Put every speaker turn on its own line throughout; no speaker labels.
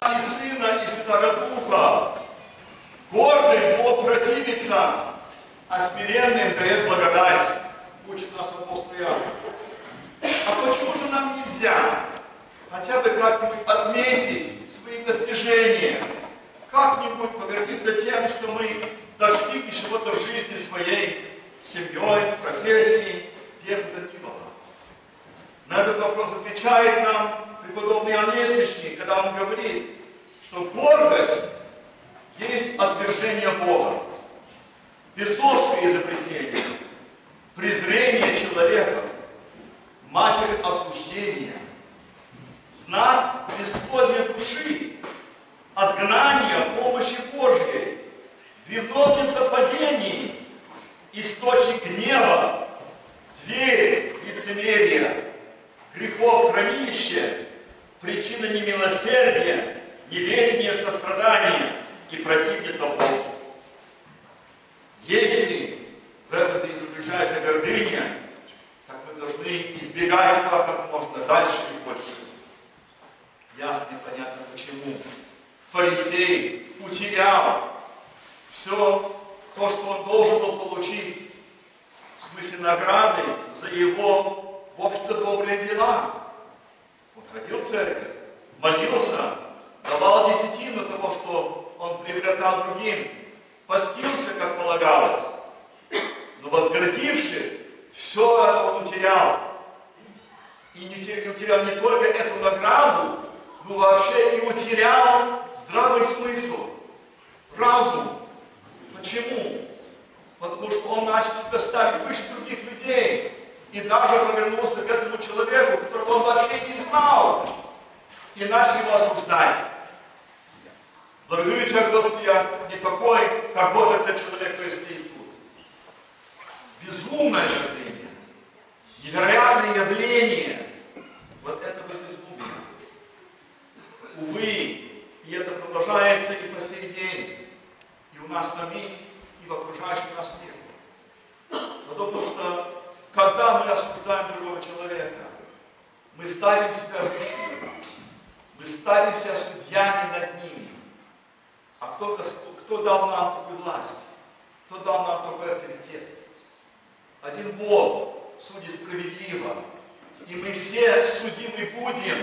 и Сына, и Святого Духа. Гордый Бог противится, а смиренным дает благодать, учит нас апостол Иоанн. А почему же нам нельзя хотя бы как-нибудь отметить свои достижения, как-нибудь погордиться тем, что мы достигли чего-то в жизни своей, семьей, профессией, где бы то ни было? На этот вопрос отвечает нам преподобный Иоанн Лестничник, когда он говорит, что гордость есть отвержение Бога, бесовское изобретение, презрение человека, матерь осуждения, знак бесплодия души, отгнание помощи Божьей, виновница падений, источник гнева, дверь лицемерия, грехов хранилище, причина немилосердия, неведение сострадания и противница Богу. Если в этом и заключается гордыня, так мы должны избегать этого как можно дальше и больше. Ясно и понятно почему. Фарисей утерял все то, что он должен был получить, в смысле награды за его, в общем-то, добрые дела. Он ходил в церковь, молился, давал десятину того, что он приобретал другим, постился, как полагалось. Но возгордившись, все это он утерял. И утерял не только эту награду, но вообще и утерял здравый смысл, разум. Почему? Потому что он начал себя ставить выше других людей. И даже повернулся к этому человеку, которого он вообще не знал. И начал его осуждать. Благодарю Тебя, Господи, я не такой, как вот этот человек, который стоит тут. Безумное явление. Невероятное явление. Вот этого безумия. Увы, и это продолжается и по сей день. И у нас самих, и в окружающем нас мире. Потому что, когда мы осуждаем другого человека, мы ставим себя выше. Мы ставим себя судьями над ними. А кто дал нам такую власть? Кто дал нам такой авторитет? Один Бог судит справедливо. И мы все судимы будем.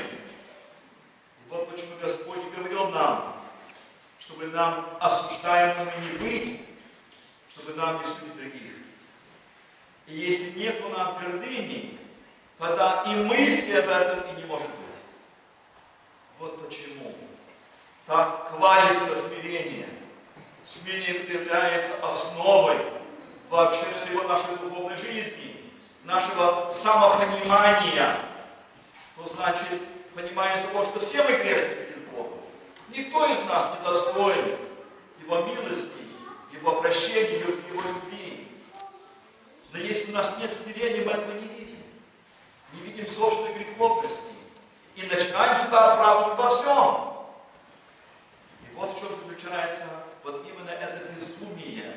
И вот почему Господь говорил нам, чтобы нам осуждаемыми не быть, чтобы нам не судить других. И если нет у нас гордыни, тогда и мысли об этом и не может быть. Вот почему так хвалится смирение. Смирение является основой вообще всего нашей духовной жизни, нашего самопонимания. То значит, понимание того, что все мы грешны перед Богом. Никто из нас не достоин Его милости, Его прощения, Его любви. Но если у нас нет смирения, мы этого не видим. Не видим собственной греховности. И начинаем себя оправдывать во всем. И вот в чем заключается вот именно это безумие.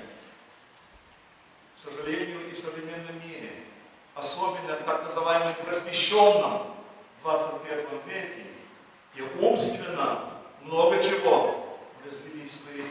К сожалению, и в современном мире. Особенно в так называемом просвещенном 21 веке, где умственно много чего развели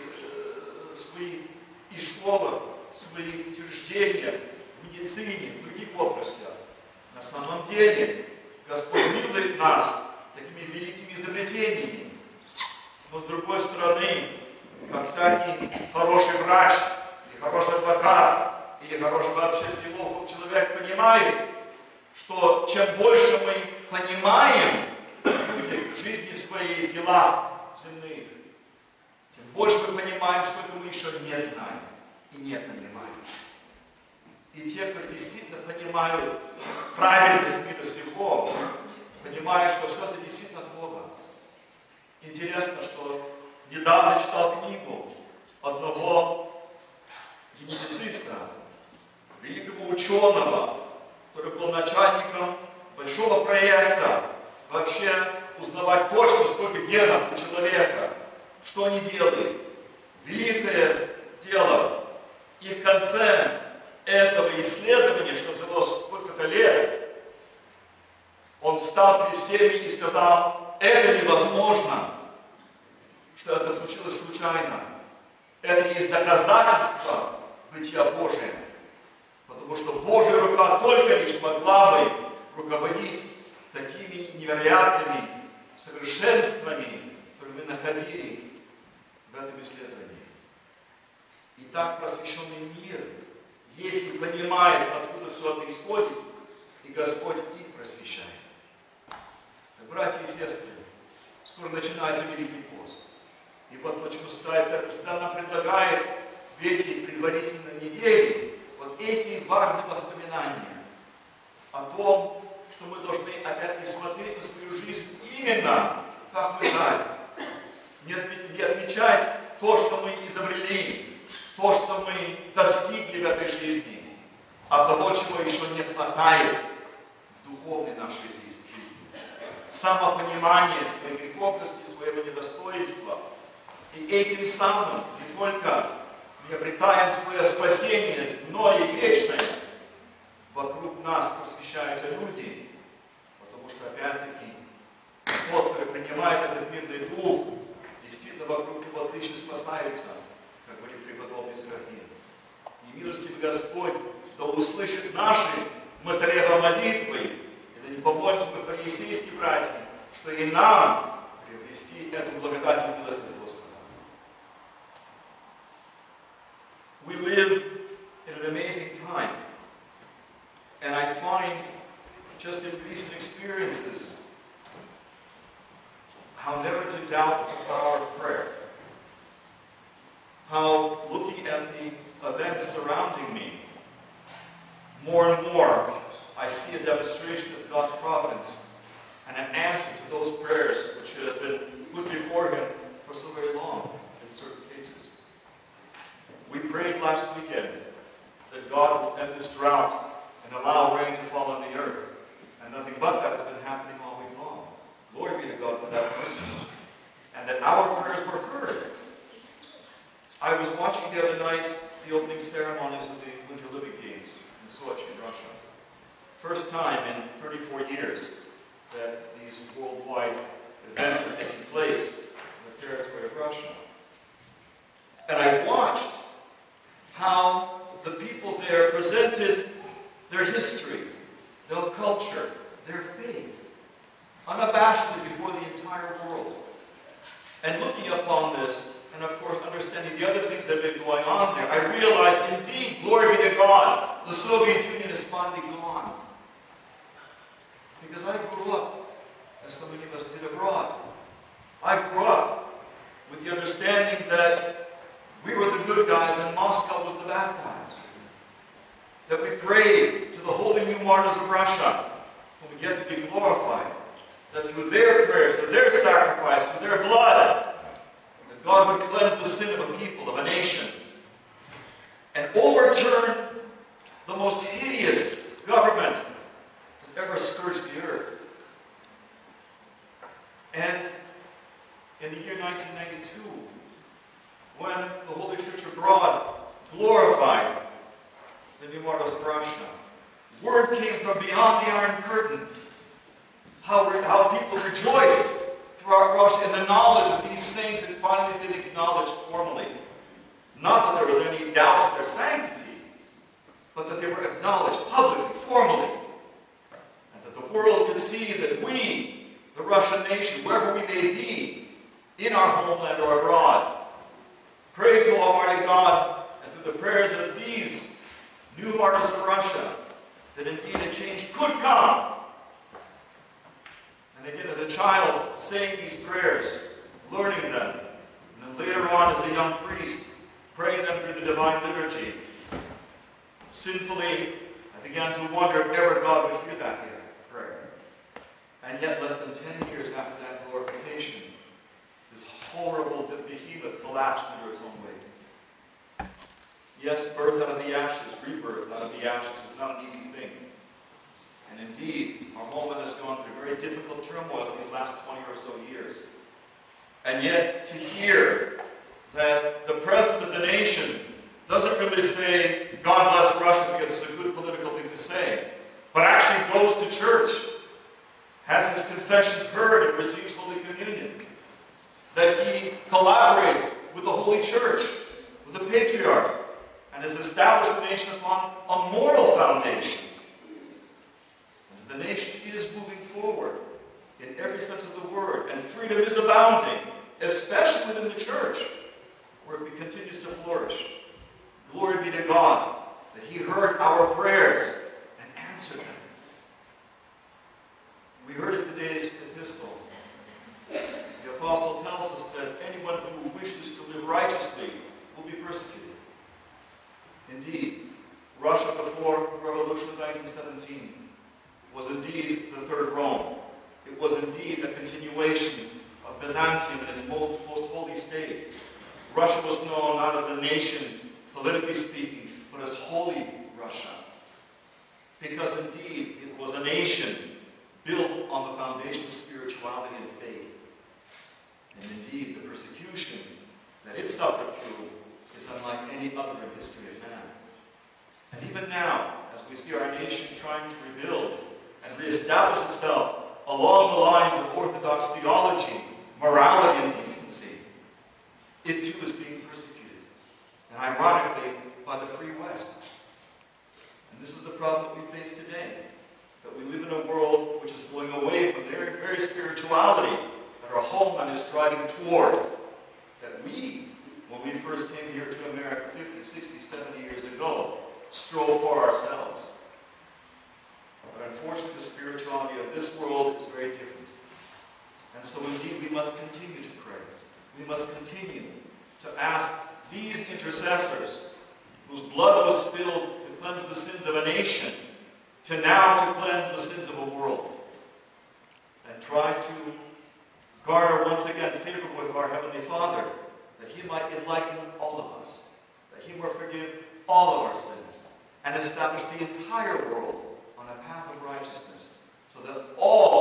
в свои и школах, свои утверждения в медицине, в других отраслях. На самом деле, Господь милует нас такими великими изобретениями. Но с другой стороны, как всякий хороший врач, или хороший адвокат, или хороший вообще психолог человек понимает, что чем больше мы понимаем люди в жизни свои дела земные, тем больше мы понимаем, сколько мы еще не знаем и не понимаем. И те, кто действительно понимают правильность мира сего, понимают, что все это действительно от Бога. Интересно, что недавно читал книгу одного генетициста, великого ученого, который был начальником большого проекта, вообще узнавать точно, сколько генов у человека, что они делают. Великое дело. И в конце этого исследования, что заняло сколько-то лет, он встал перед всеми и сказал: это невозможно. что это случилось случайно. Это есть доказательство бытия Божия. Потому что Божья рука только лишь могла бы руководить такими невероятными совершенствами, которые мы находили в этом исследовании. И так просвещенный мир, если понимает, откуда все это исходит, и Господь их просвещает. Братья и сестры, скоро начинается Великий пост. И вот почему Святая Церковь всегда нам предлагает в эти предварительные недели вот эти важные воспоминания о том, что мы должны опять-таки смотреть на свою жизнь именно как мы дали. Не отмечать то, что мы изобрели, то, что мы достигли в этой жизни, а того, чего еще не хватает в духовной нашей жизни. Самопонимание своей греховности, своего недостоинства. И этим самым не только мы обретаем свое спасение земное и вечное, вокруг нас просвещаются люди, потому что опять-таки тот, который принимает этот мирный дух, действительно вокруг него тысячи спасаются, как говорит преподобный Серафим. И милостивый Господь да услышит наши молитвы, и да не помолимся мы, фарисейские братья, что и нам приобрести эту благодать и милость от Господа. We live in an amazing time, and I find just in recent experiences how never to doubt the power of prayer. How looking at the events surrounding me, more and more I see a demonstration of God's providence and an answer to those prayers which have been put before Him for so very long in certain cases. We prayed last weekend that God will end this drought and allow rain to fall on the earth, and nothing but that has been happening all week long. Glory be to God for that mercy. And that our prayers were heard. I was watching the other night the opening ceremonies of the Winter Olympic Games in Sochi, in Russia. First time in 34 years that these worldwide events are taking place in the territory of Russia. And I watched how the people there presented their history, their culture, their faith, unabashedly before the entire world. And looking upon this, and of course understanding the other things that have been going on there, I realized, indeed, glory be to God, the Soviet Union is finally gone. Because I grew up, as so many of us did, abroad. I grew up with the understanding that we were the good guys and Moscow was the bad guys. That we prayed to the holy new martyrs of Russia, whom we get to be glorified. That through their prayers, through their sacrifice, through their blood, that God would cleanse the sin of a people, of a nation, and overturn the most hideous government that ever scourged the earth. And in the year 1992, when the Holy Church abroad glorified the new martyrs of Russia, word came from beyond the Iron Curtain how people rejoiced throughout Russia in the knowledge of these saints had finally been acknowledged formally. Not that there was any doubt of their sanctity, but that they were acknowledged publicly, formally, and that the world could see that we, the Russian nation, wherever we may be, in our homeland or abroad, prayed to Almighty God, and through the prayers of these new martyrs of Russia, that indeed a change could come. And again, as a child, saying these prayers, learning them, and then later on as a young priest, praying them through the divine liturgy, sinfully, I began to wonder if ever God would hear that prayer. And yet, less than 10 years after that glorification, this horrible behemoth collapsed under its own weight. Yes, birth out of the ashes, rebirth out of the ashes is not an easy thing. And indeed, our homeland has gone through very difficult turmoil these last 20 or so years. And yet, to hear that the president of the nation doesn't really say, God bless Russia, because it's a good political thing to say, but actually goes to church, has his confessions heard, and receives Holy Communion, that he collaborates with the Holy Church, with the Patriarch, and has established the nation upon a moral foundation. And the nation is moving forward in every sense of the word, and freedom is abounding, especially within the church, where it continues to flourish. Glory be to God that he heard our prayers and answered them. We heard in today's epistle, the apostle tells us that anyone who wishes to live righteously will be persecuted. Indeed, Russia before the Revolution of 1917 was indeed the Third Rome. It was indeed a continuation of Byzantium in its most holy state. Russia was known not as a nation, politically speaking, but as Holy Russia. Because indeed, it was a nation built on the foundation of spirituality and faith. And indeed, the persecution that it suffered through is unlike any other in history of man. And even now, as we see our nation trying to rebuild and reestablish itself along the lines of Orthodox theology, morality, and decency, it too is being persecuted. And ironically, by the Free West. And this is the problem that we face today. That we live in a world which is going away from their very spirituality that our homeland is striving toward. That we, when we first came here to America 50, 60, 70 years ago, strove for ourselves. But unfortunately, the spirituality of this world is very different. And so indeed, we must continue to pray. We must continue to ask these intercessors, whose blood was spilled to cleanse the sins of a nation, to now to cleanse the sins of a world. And try to garner once again favor with our Heavenly Father, that he might enlighten all of us, that he might forgive all of our sins, and establish the entire world on a path of righteousness, so that all